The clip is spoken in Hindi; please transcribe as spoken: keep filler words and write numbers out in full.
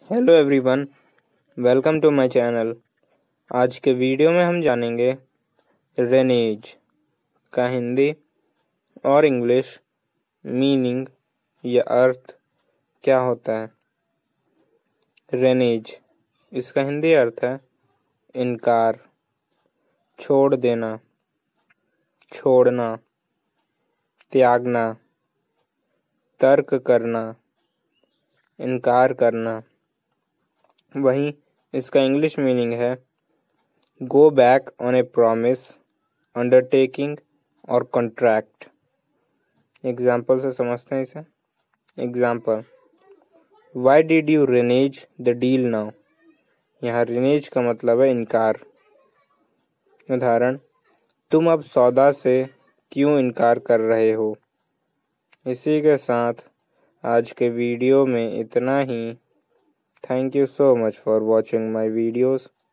Hello everyone, welcome to my channel. आज के वीडियो में हम जानेंगे रेनेज का हिंदी और इंग्लिश मीनिंग या अर्थ क्या होता है। रेनेज, इसका हिंदी अर्थ है इनकार, छोड़ देना, छोड़ना, त्यागना, तर्क करना, इनकार करना। वहीं इसका इंग्लिश मीनिंग है go back on a promise, undertaking और कॉन्ट्रैक्ट। एग्जाम्पल से समझते हैं इसे। Example, why did you renege the deal now. यहाँ रेनेज का मतलब है इनकार। उदाहरण, तुम अब सौदा से क्यों इनकार कर रहे हो। इसी के साथ आज के वीडियो में इतना ही। Thank you so much for watching my videos.